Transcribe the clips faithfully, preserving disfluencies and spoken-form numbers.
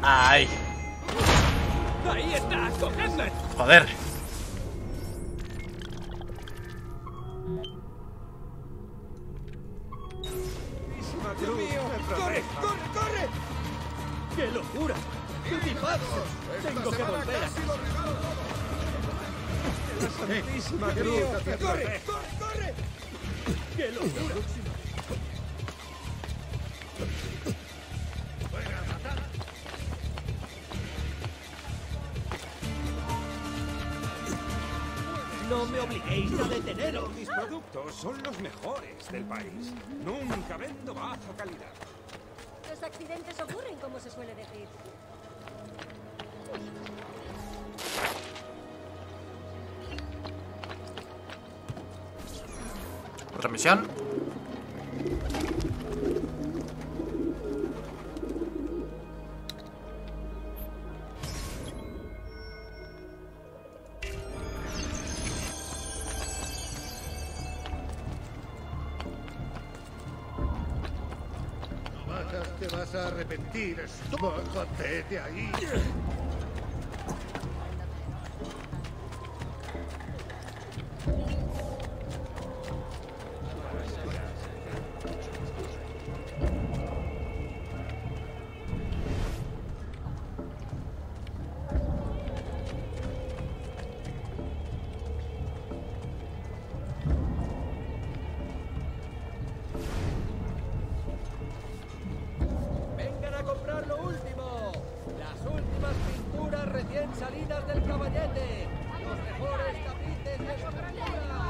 ¡Ay! ¡Ahí está! ¡Cogedme! ¡Joder! ¡Dios mío! ¡Corre! ¡Corre! ¡Corre! ¡Qué locura! ¡Qué tipazo! ¡Tengo que volver a casa! ¡La santísima cruz! ¡Corre! ¡Corre! ¡Corre! ¡Qué locura! ¡No me obliguéis a deteneros! Mis productos son los mejores del país. Nunca vendo baja calidad. Los accidentes ocurren, como se suele decir. ¿Otra misión? Te vas a arrepentir, bájate de ahí. ¡Vengan a comprar lo último! ¡Las últimas pinturas recién salidas del caballete! ¡Los mejores tapices de su pintura!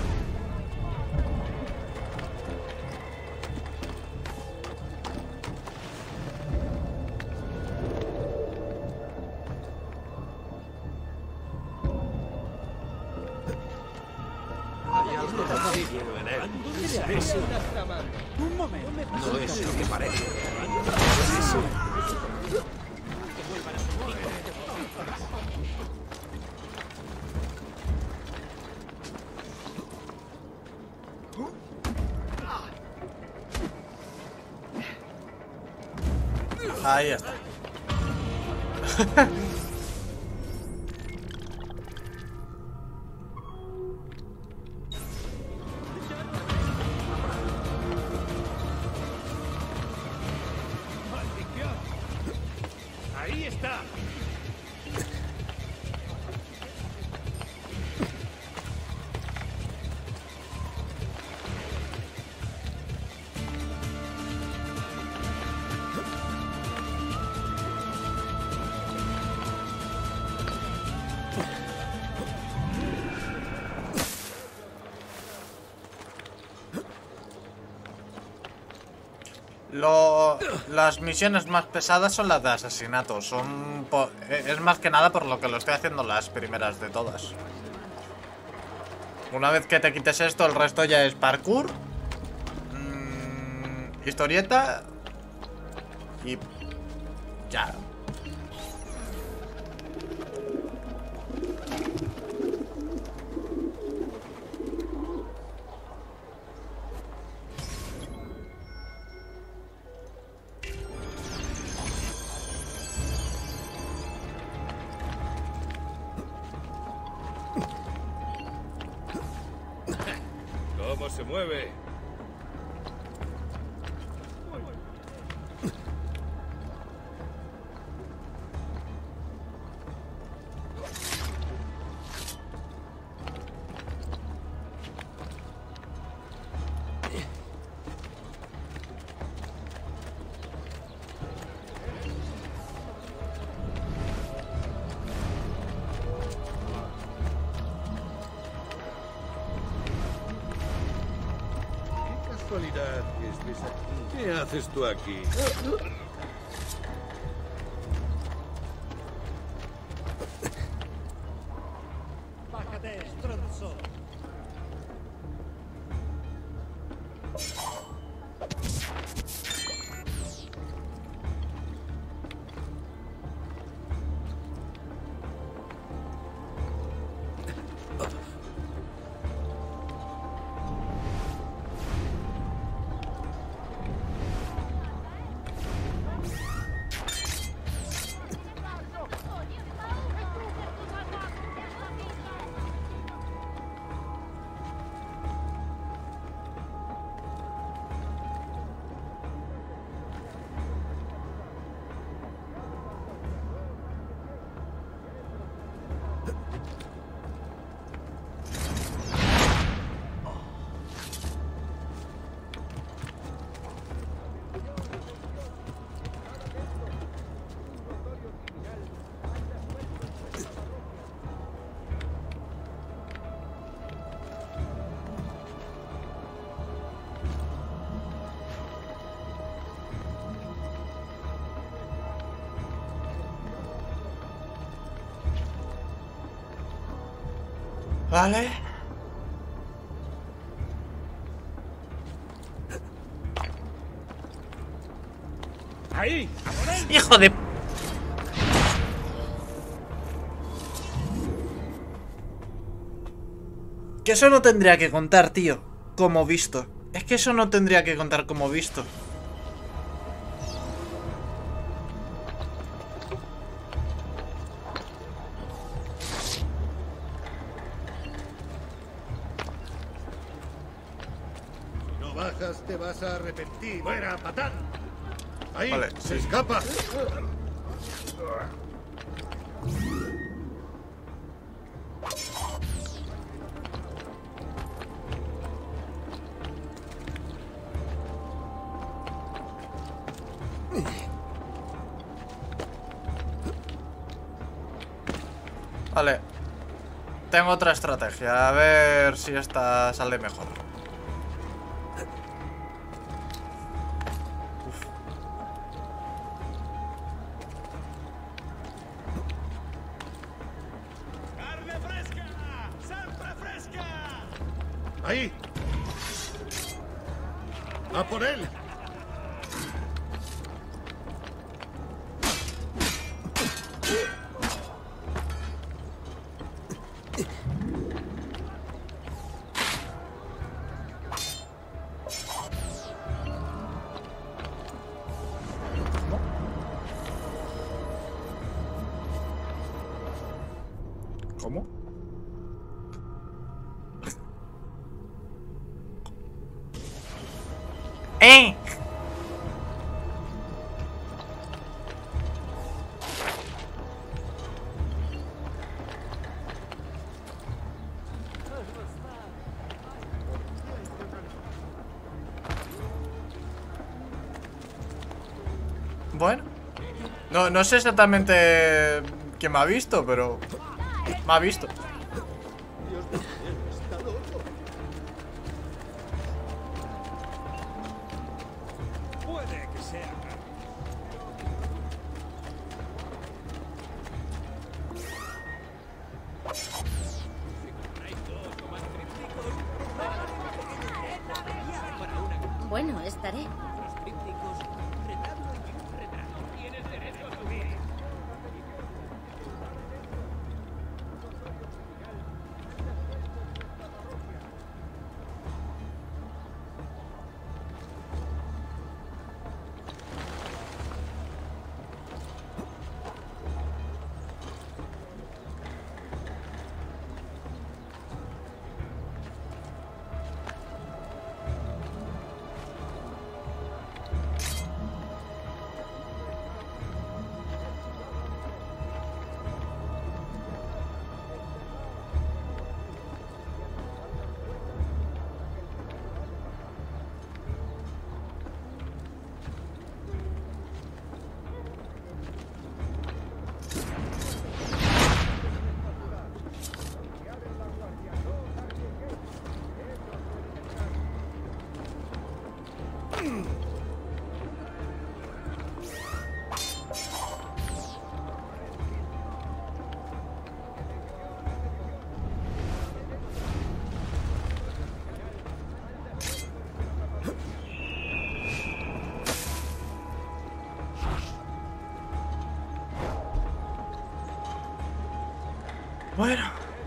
Hay algo extraño en él. ¿Qué estás tramando? Un momento. No es lo que parece. Ahí está. ¡Maldición! ¡Ahí está! Lo, las misiones más pesadas son las de asesinato. Son po- es más que nada por lo que lo estoy haciendo las primeras de todas. Una vez que te quites esto, el resto ya es parkour, mmm, historieta y ya. ¿Cómo se mueve? Casualidad que estés aquí. ¿Qué haces tú aquí? ¡Bájate, estronzo! Vale. ¡Ahí! ¡A por él! ¡Hijo de... Que eso no tendría que contar, tío. Como visto. Es que eso no tendría que contar como visto. Si no bajas, te vas a arrepentir. ¡Fuera, patán! ¡Ahí! Vale, ¡Se sí. escapa! Vale. Tengo otra estrategia. A ver si esta sale mejor. Uf. ¡Carne fresca! ¡Siempre fresca! ¡Ahí! ¡A por él! ¿Cómo? ¡Eh! Bueno. No, no sé exactamente quién me ha visto, pero... Me ha visto. Puede que sea. Bueno, estaré. Bueno.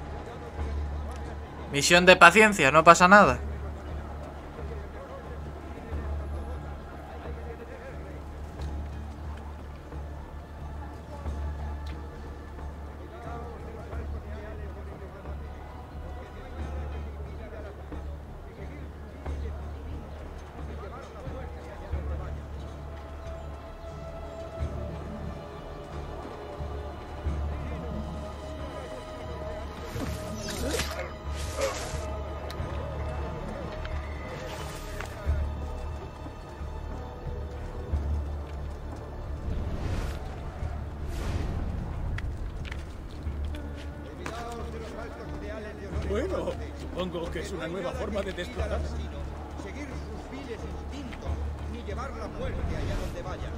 Misión de paciencia, no pasa nada. Bueno, supongo que es una nueva forma de desplazarse. Seguir sus viles instintos, ni llevar la muerte allá donde vaya.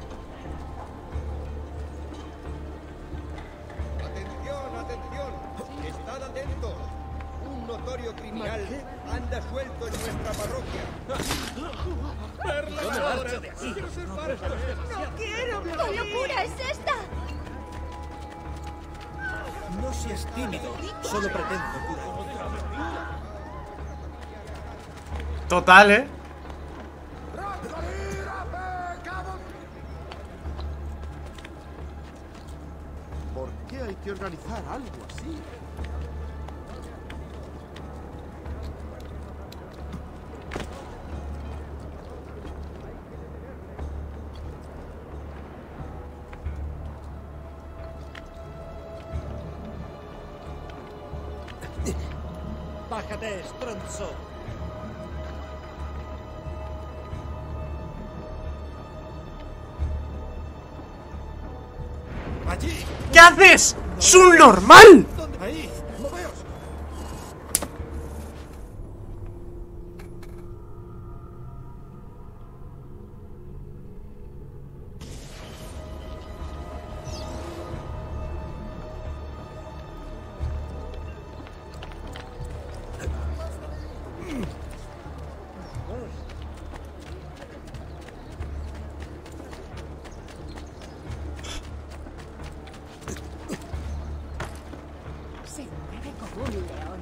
¡Atención, atención! criminal anda suelto en nuestra parroquia. ¡No me marcho de aquí! ¡Quiero ser parte! ¡No quiero! ¿Qué locura es esta? No seas tímido. Solo pretendo curar. Total, ¿eh? ¿Por qué hay que organizar algo así? ¡Bájate, Stronzo! ¡Allí! ¿Qué haces? ¡Es un normal! ¡Ahí! ¡Moveos! Se mueve como un león.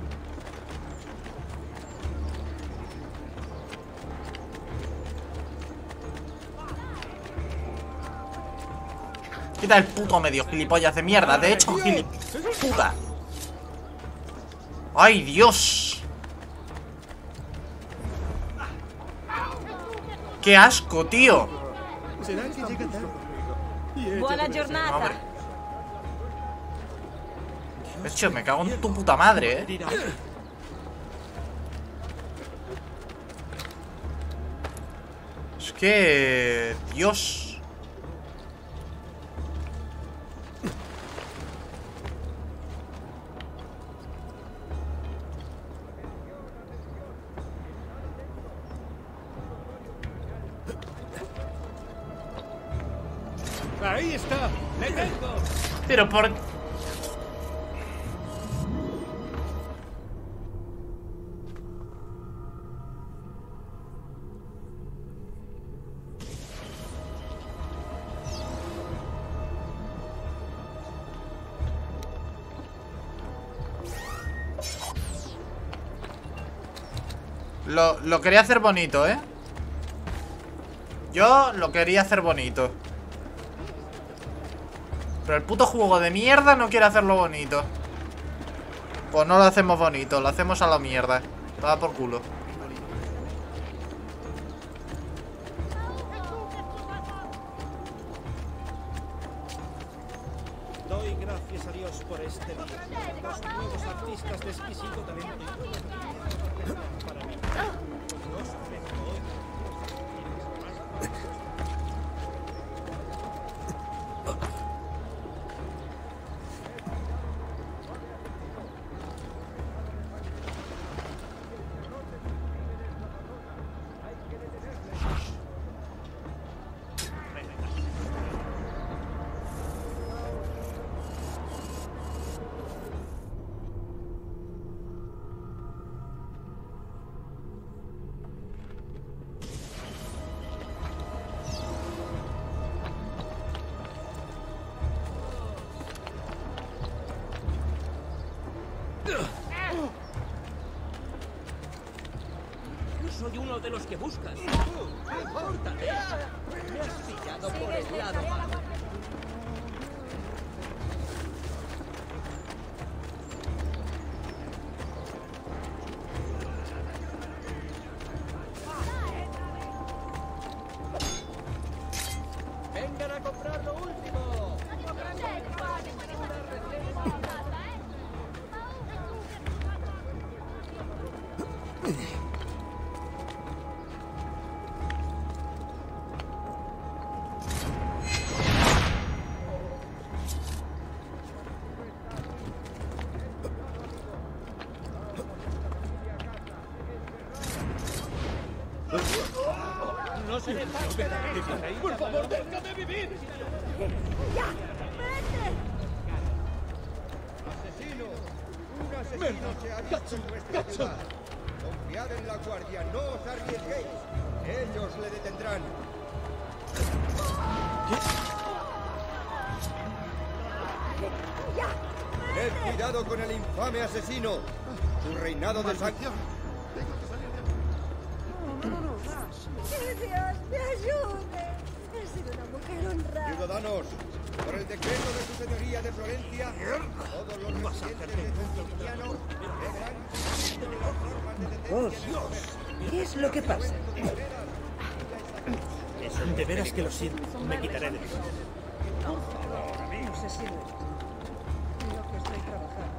Quita el puto medio, gilipollas de mierda. De hecho, gilipollas. Puta. ¡Ay, Dios! ¡Qué asco, tío! ¿Será que llega tarde? Buona Hombre. giornata. De hecho, me cago en tu puta madre, ¿eh? Es que... Dios. ¡Ahí está! ¡Le tengo! Pero por... Lo, lo quería hacer bonito, ¿eh? Yo lo quería hacer bonito. Pero el puto juego de mierda no quiere hacerlo bonito. Pues no lo hacemos bonito, lo hacemos a la mierda. Toma por culo. Doy gracias a Dios por este día. Los nuevos artistas de exquisito talento. Para mí. Los ofrezco hoy. Soy uno de los que buscas. ¡Córtate! Me has pillado por el lado malo. ¡Vengan a comprar lo último! No se le pase. ¡Por favor, déjame vivir! ¡Asesino! ¡Un asesino se ha visto en nuestra ciudad! Confiad en la guardia, no os arriesguéis. Ellos le detendrán. Tened cuidado con el infame asesino. Su reinado de sangre. ¡Que Dios me ayude! He sido una mujer honrada. Ciudadanos, por el decreto de su señoría de Florencia, todos los residentes de Justiniano deberán cumplir las normas de ¡Oh, detención. Dios! ¿Qué es lo que pasa? De veras que lo siento. Me quitaré de eso. Por favor, amigo. No sé si lo es. Lo que estoy trabajando.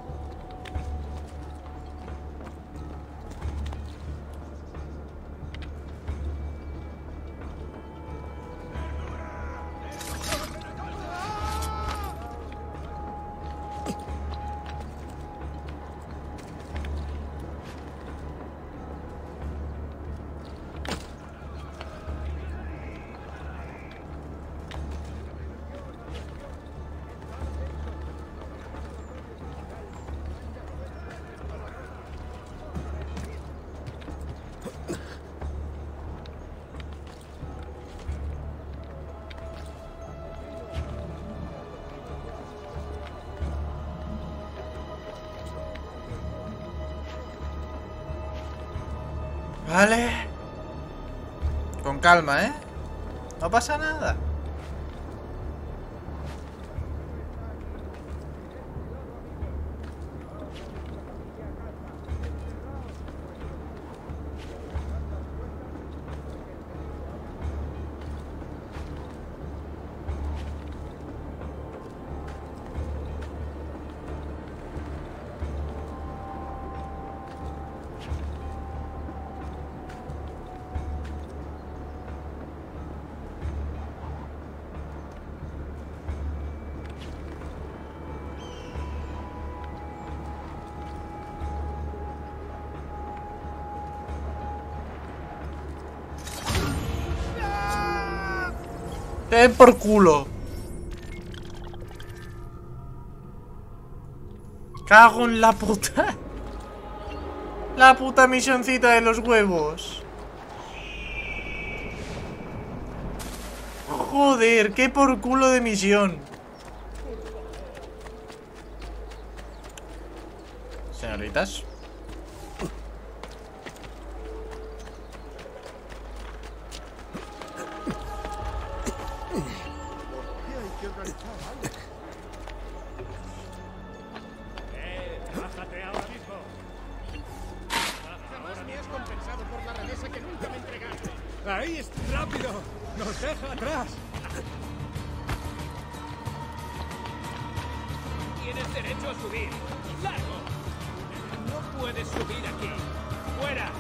Vale. Con calma, ¿eh? No pasa nada. Ten por culo. Cago en la puta. La puta misioncita de los huevos. Joder, qué por culo de misión. Señoritas. ¡Ahí está! ¡Rápido! ¡Nos deja atrás! Tienes derecho a subir. ¡Largo! No puedes subir aquí. ¡Fuera!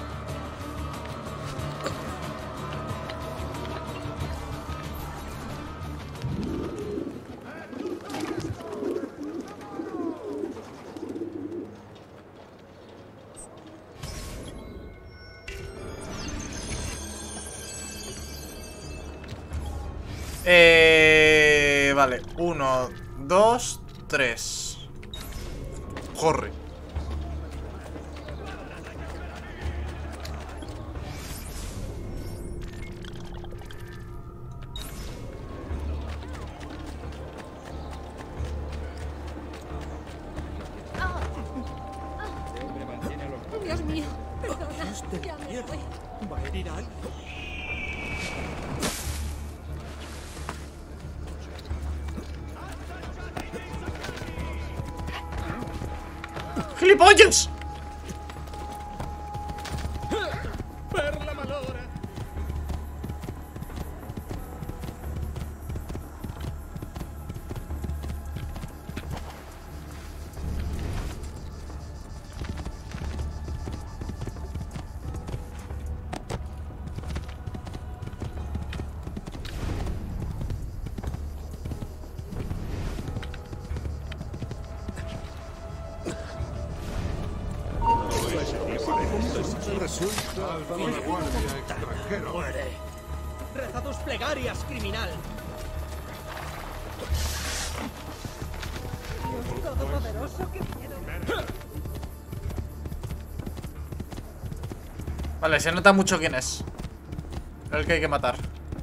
Eh, vale, uno, dos, tres. Corre. Dios mío, perdona. Dios del Ya me cielo. voy. ¿Va a herir a alguien? ¡Gilipollas! ¡Perla malora! Resulta una guardia extranjero. Muere. Reza tus plegarias, criminal. Dios todopoderoso, qué miedo. Vale, se nota mucho quién es el que hay que matar.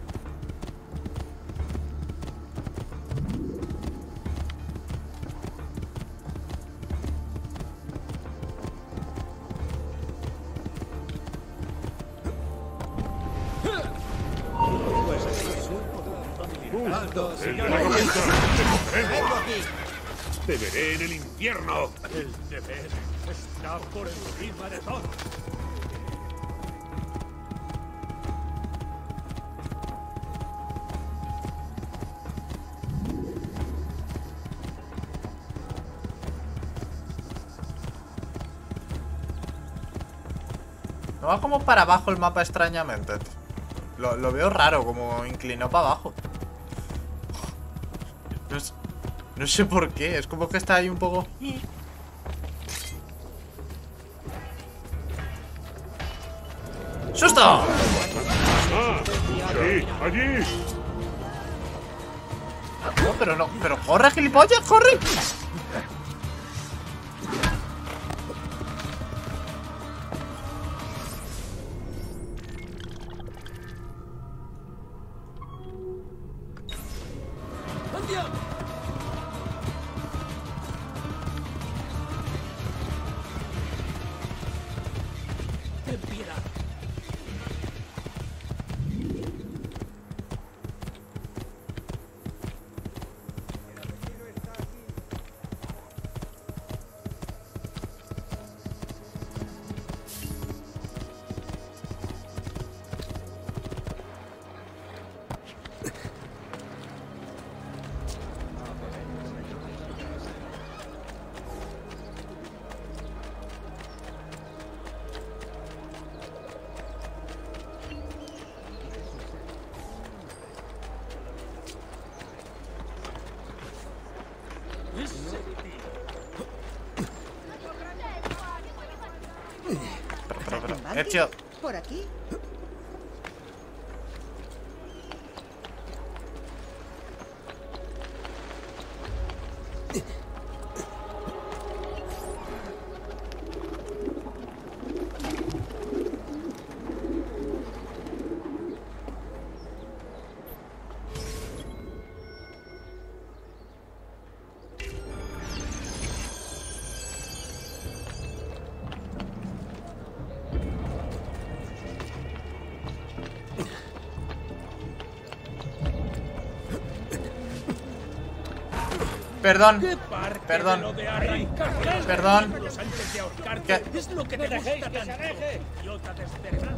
Te veré en el infierno. El deber está por encima de todo. No va como para abajo el mapa extrañamente. Lo, lo veo raro, como inclinó para abajo. No sé, no sé por qué, es como que está ahí un poco... ¡Susto! ¡Ah! ¡Sí! ¡Allí! No, pero no, pero corre, gilipollas, corre. Ten piedad. Pero, pero, pero, Ezio. ¿Por aquí? Perdón, ¿Qué parte perdón, de lo de arrancar perdón. los antes de ahorcarte ¿Qué? es lo que te gusta tanto, idiota descerebrado?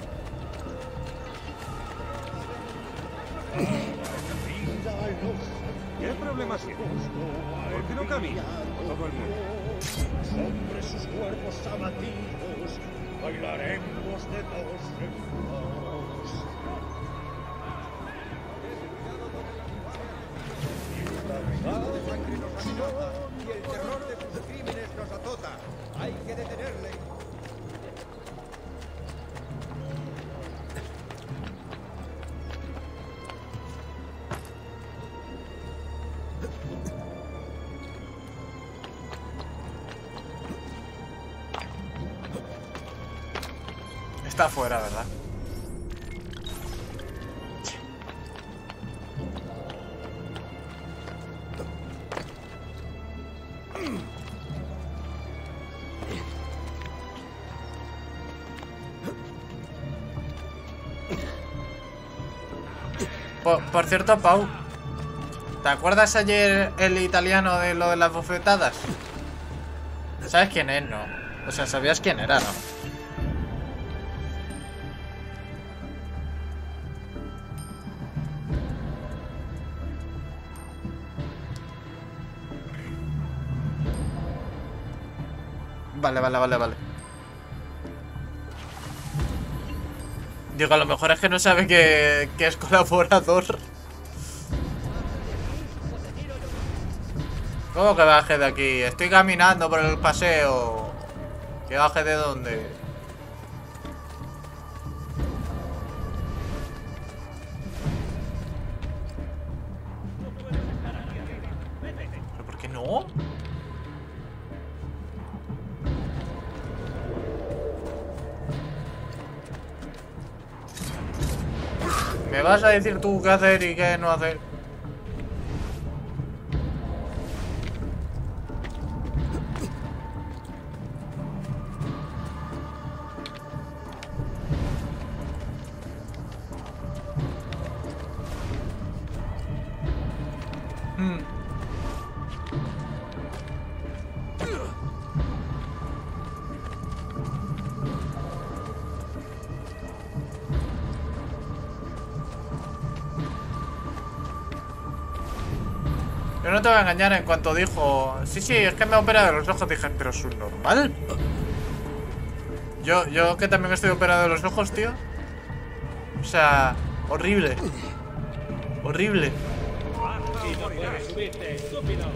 ¿Qué problemas tienes? ¿Por qué no camina como todo el mundo? Sobre sus cuerpos abatidos bailaremos de dos en dos. Y el terror de sus crímenes nos azota. Hay que detenerle. Está afuera, ¿verdad? Por, por cierto, Pau, ¿te acuerdas ayer el italiano de lo de las bofetadas? ¿Sabes quién es, no? O sea, ¿sabías quién era, no? Vale, vale, vale, vale. Digo, a lo mejor es que no sabe que, que es colaborador. ¿Cómo que baje de aquí? Estoy caminando por el paseo. ¿Que baje de dónde? ¿Pero por qué no? ¿Me vas a decir tú qué hacer y qué no hacer? Hmm. Yo no te voy a engañar, en cuanto dijo sí, sí, es que me opera de los ojos, dije, pero es un normal. Yo, yo que también estoy operado de los ojos, tío. O sea, horrible. Horrible. Aquí no puedes subirte, estúpido.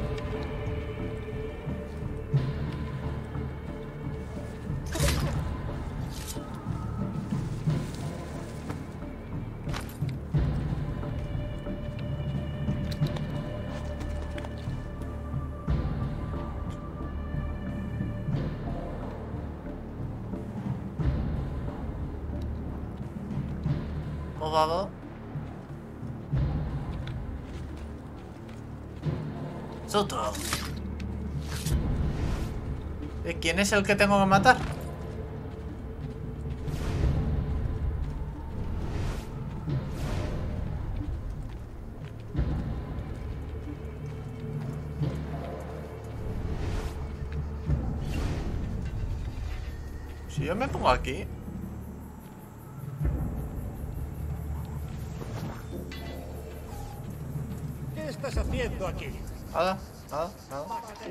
Por favor. Soto. ¿Y quién es el que tengo que matar? Si yo me pongo aquí. ¿Qué estás haciendo aquí? Nada, nada, nada.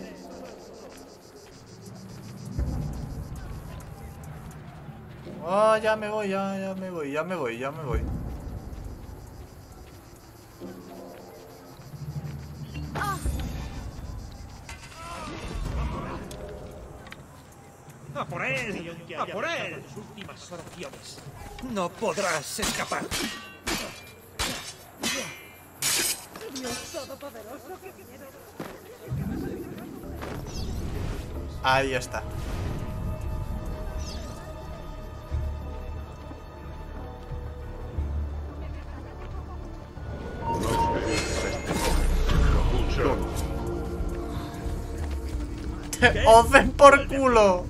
Oh, ya me voy, ya, ya me voy, ya me voy, ya me voy. ¡A por él! ¡A por él! Tus últimas oraciones. No podrás escapar. Dios todopoderoso, que quiero. Ahí está. ¡Te hacen por culo!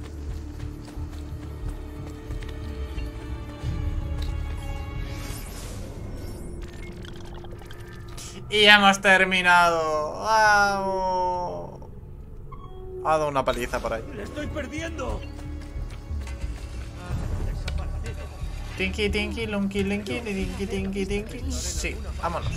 Y ya hemos terminado. ¡Vamos! Ha dado una paliza por ahí. ¡Le estoy perdiendo! Tinky, tinky, lunky, linky, tinky, tinky, tinky. Sí, vámonos.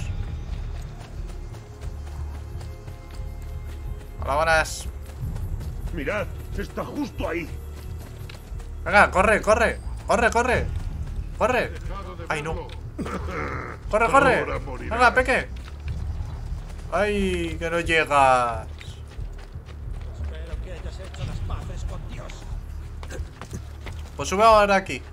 Hola, buenas. Mirad, está justo ahí. Venga, corre, corre. Corre, corre. Corre. Ay, no. Corre, corre. Venga, Peque. Ay, que no llegas. Espero que hayas hecho las paces con Dios. Pues sube ahora aquí.